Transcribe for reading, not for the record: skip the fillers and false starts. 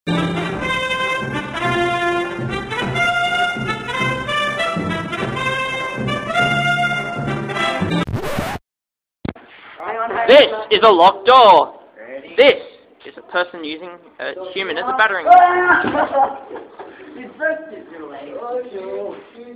This is a locked door. This is a person using a human as a battering ram.